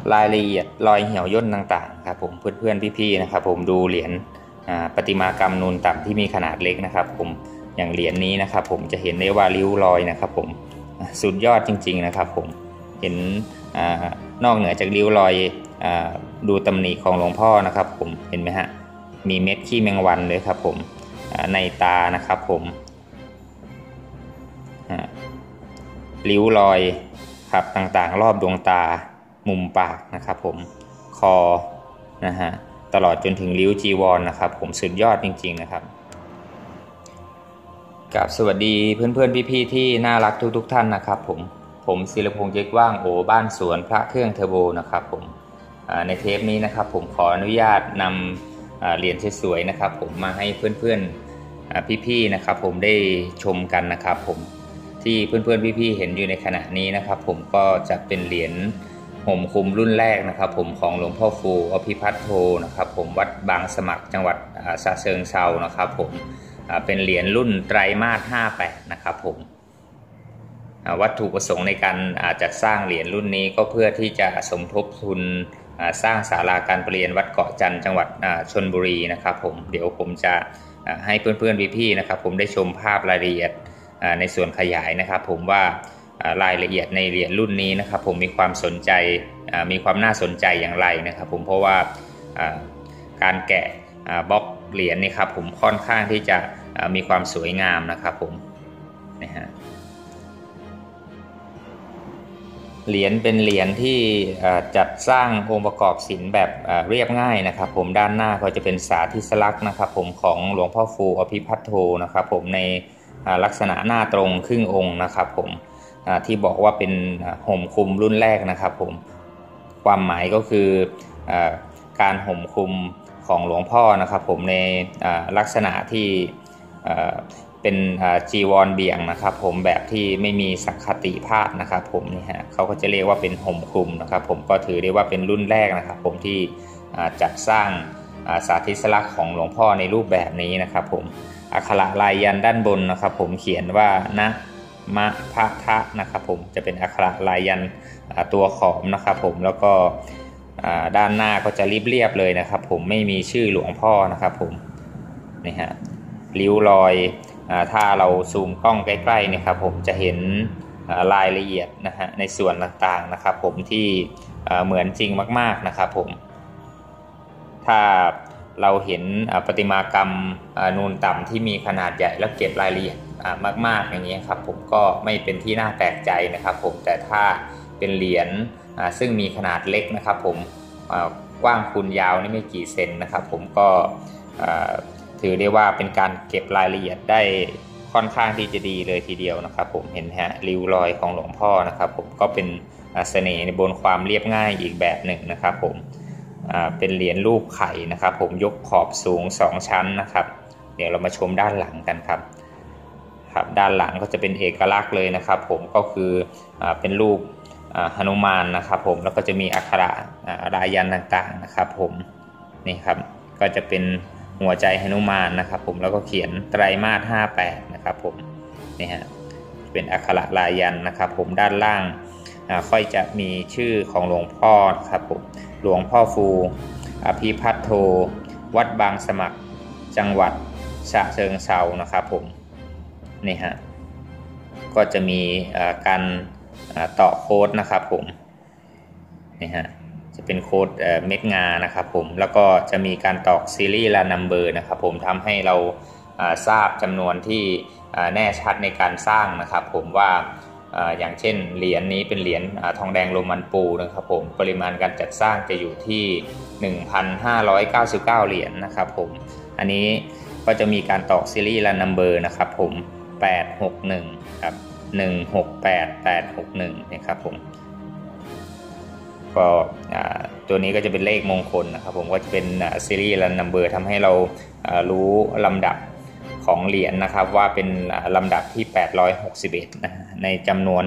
รายละเอียดรอยเหี่ยวย่นต่างๆครับผมเพื่อนๆพี่ๆนะครับผมดูเหรียญประติมากรรมนูนต่ำที่มีขนาดเล็กนะครับผมอย่างเหรียญนี้นะครับผมจะเห็นได้ว่าริ้วรอยนะครับผมสุดยอดจริงๆนะครับผมเห็นนอกเหนือจากริ้วรอยดูตำหนิของหลวงพ่อนะครับผมเห็นไหมฮะมีเม็ดขี้แมงวันเลยครับผมในตานะครับผมริ้วรอยครับต่างๆรอบดวงตามุมปากนะครับผมคอนะฮะตลอดจนถึงริ้วจีวรนะครับผมสุดยอดจริงๆนะครับกับสวัสดีเพื่อนๆพี่ๆที่น่ารักทุกท่านนะครับผมศิลพงษ์เจ๊กว่างโอบ้านสวนพระเครื่องเทอร์โบนะครับผมในเทปนี้นะครับผมขออนุญาตนำเหรียญสวยๆนะครับผมมาให้เพื่อนๆพี่ๆนะครับผมได้ชมกันนะครับผมที่เพื่อนๆพี่ๆเห็นอยู่ในขณะนี้นะครับผมก็จะเป็นเหรียญห่มคลุมรุ่นแรกนะครับผมของหลวงพ่อฟูอภิพัฒโธนะครับผมวัดบางสมัครจังหวัดฉะเชิงเทรานะครับผมเป็นเหรียญรุ่นไตรมาส58นะครับผมวัตถุประสงค์ในการจัดสร้างเหรียญรุ่นนี้ก็เพื่อที่จะสมทบทุนสร้างศาลาการประเรียนวัดเกาะจันทร์จังหวัดชลบุรีนะครับผมเดี๋ยวผมจะให้เพื่อนๆพี่ๆนะครับผมได้ชมภาพรายละเอียดในส่วนขยายนะครับผมว่ารายละเอียดในเหรียญรุ่นนี้นะครับผมมีความสนใจมีความน่าสนใจอย่างไรนะครับผมเพราะว่าการแกะบล็อกเหรียญนี่ครับผมค่อนข้างที่จะมีความสวยงามนะครับผมนะฮะเหรียญเป็นเหรียญที่จัดสร้างองค์ประกอบศิลป์แบบเรียบง่ายนะครับผมด้านหน้าก็จะเป็นสาธิสลักษณ์นะครับผมของหลวงพ่อฟูอภิพัฒโธนะครับผมในลักษณะหน้าตรงครึ่งองค์นะครับผมที่บอกว่าเป็นห่มคลุมรุ่นแรกนะครับผมความหมายก็คือการห่มคลุมของหลวงพ่อนะครับผมในลักษณะที่เป็นจีวรเบี่ยงนะครับผมแบบที่ไม่มีสักขติพาดนะครับผมนี่ฮะเขาก็จะเรียกว่าเป็นห่มคลุมนะครับผมก็ถือได้ว่าเป็นรุ่นแรกนะครับผมที่จัดสร้างสาธิสลักษณ์ของหลวงพ่อในรูปแบบนี้นะครับผมอักขระลายยันด้านบนนะครับผมเขียนว่านะมะพะทะนะครับผมจะเป็นอักขระลายยันตัวขอมนะครับผมแล้วก็ด้านหน้าก็จะเรียบเลยนะครับผมไม่มีชื่อหลวงพ่อนะครับผมนี่ฮะริ้วรอยถ้าเราซูมกล้องใกล้ๆเนี่ยครับผมจะเห็นรายละเอียดนะฮะในส่วนต่างๆนะครับผมที่เหมือนจริงมากๆนะครับผมถ้าเราเห็นประติมากรรมนูนต่ำที่มีขนาดใหญ่และเก็บรายละเอียดมากๆอย่างนี้ครับผมก็ไม่เป็นที่น่าแปลกใจนะครับผมแต่ถ้าเป็นเหรียญซึ่งมีขนาดเล็กนะครับผมกว้างคูณยาวนี่ไม่กี่เซนนะครับผมก็ถือได้ว่าเป็นการเก็บรายละเอียดได้ค่อนข้างที่จะดีเลยทีเดียวนะครับผมเห็นฮะริ้วรอยของหลวงพ่อนะครับผมก็เป็นเสน่ห์ในบนความเรียบง่ายอีกแบบหนึ่งนะครับผมเป็นเหรียญรูปไข่นะครับผมยกขอบสูง2ชั้นนะครับเดี๋ยวเรามาชมด้านหลังกันครับด้านหลังก็จะเป็นเอกลักษณ์เลยนะครับผมก็คือเป็นรูปหนุมานนะครับผมแล้วก็จะมีอักขระลายยันต์ต่างๆนะครับผมนี่ครับก็จะเป็นหัวใจหนุมานนะครับผมแล้วก็เขียนไตรมาส58นะครับผมนี่ฮะเป็นอักขระลายยันต์นะครับผมด้านล่างค่อยจะมีชื่อของหลวงพ่อครับผมหลวงพ่อฟูอภิพัฒโธวัดบางสมัครจังหวัดฉะเชิงเทรานะครับผมนี่ฮะก็จะมีการต่อโค้ดนะครับผมนี่ฮะจะเป็นโค้ดเม็ดงานะครับผมแล้วก็จะมีการตอกซีรีส์และนัมเบอร์นะครับผมทำให้เราทราบจำนวนที่แน่ชัดในการสร้างนะครับผมว่าอย่างเช่นเหรียญนี้เป็นเหรียญทองแดงโรมันปูนะครับผมปริมาณการจัดสร้างจะอยู่ที่ 1,599 เหรียญนะครับผมอันนี้ก็จะมีการตอกซีรีส์และนัมเบอร์นะครับผม861ครับ168861นะครับผมก็ตัวนี้ก็จะเป็นเลขมงคลนะครับผมก็จะเป็นซีรีส์และนัมเบอร์ทำให้เรารู้ลำดับของเหรียญนะครับว่าเป็นลำดับที่861นะในจำนวน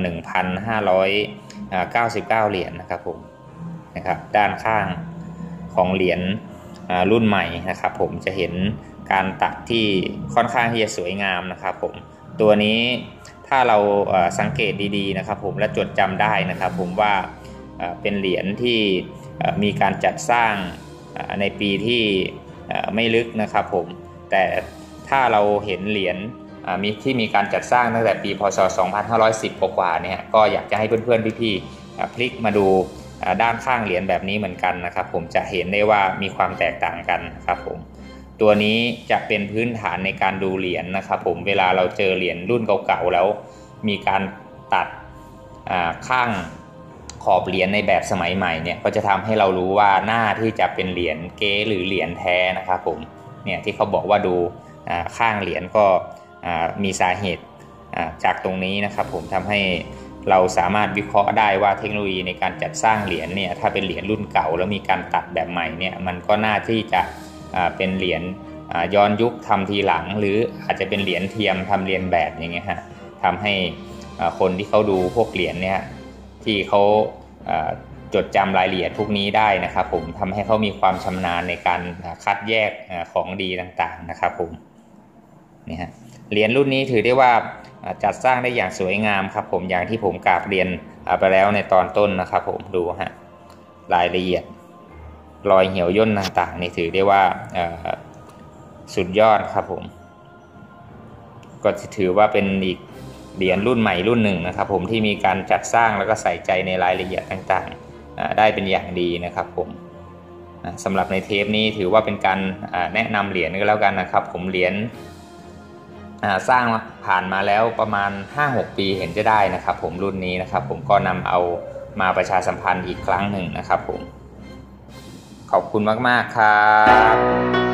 1,599 เหรียญนะครับผมนะครับด้านข้างของเหรียญรุ่นใหม่นะครับผมจะเห็นการตัดที่ค่อนข้างที่จะสวยงามนะครับผมตัวนี้ถ้าเราสังเกตดีๆนะครับผมและจดจำได้นะครับผมว่าเป็นเหรียญที่มีการจัดสร้างในปีที่ไม่ลึกนะครับผมแต่ถ้าเราเห็นเหรียญที่มีการจัดสร้างตั้งแต่ปีพศ2510กว่าเนี่ยก็อยากจะให้เพื่อนๆพี่ๆพลิกมาดูด้านข้างเหรียญแบบนี้เหมือนกันนะครับผมจะเห็นได้ว่ามีความแตกต่างกันครับผมตัวนี้จะเป็นพื้นฐานในการดูเหรียญนะครับผมเวลาเราเจอเหรียญรุ่นเก่าๆแล้วมีการตัดข้างขอบเหรียญในแบบสมัยใหม่เนี่ยก็จะทำให้เรารู้ว่าหน้าที่จะเป็นเหรียญเก๊หรือเหรียญแท้นะครับผมเนี่ยที่เขาบอกว่าดูข้างเหรียญก็มีสาเหตุจากตรงนี้นะครับผมทำให้เราสามารถวิเคราะห์ได้ว่าเทคโนโลยีในการจัดสร้างเหรียญเนี่ยถ้าเป็นเหรียญรุ่นเก่าแล้วมีการตัดแบบใหม่เนี่ยมันก็น่าที่จะเป็นเหรียญย้อนยุคทำทีหลังหรืออาจจะเป็นเหรียญเทียมทำเรียนแบบอย่างเงี้ยฮะทำให้คนที่เขาดูพวกเหรียญเนี่ยที่เขาจดจำรายละเอียดพวกนี้ได้นะครับผมทำให้เขามีความชำนาญในการคัดแยกของดีต่างๆนะครับผมนี่ฮะเหรียญรุ่นนี้ถือได้ว่าจัดสร้างได้อย่างสวยงามครับผมอย่างที่ผมกราบเรียนไปแล้วในตอนต้นนะครับผมดูฮะรายละเอียดรอยเหี่ยวย่นต่างๆนี่ถือได้ว่าสุดยอดครับผมก็ถือว่าเป็นอีกเหรียญรุ่นใหม่รุ่นหนึ่งนะครับผมที่มีการจัดสร้างแล้วก็ใส่ใจในรายละเอียดต่างๆได้เป็นอย่างดีนะครับผมสำหรับในเทปนี้ถือว่าเป็นการแนะนำเหรียญก็แล้วกันนะครับผมเหรียญสร้างผ่านมาแล้วประมาณ 5-6 ปีเห็นจะได้นะครับผมรุ่นนี้นะครับผมก็นำเอามาประชาสัมพันธ์อีกครั้งหนึ่งนะครับผมขอบคุณมากๆครับ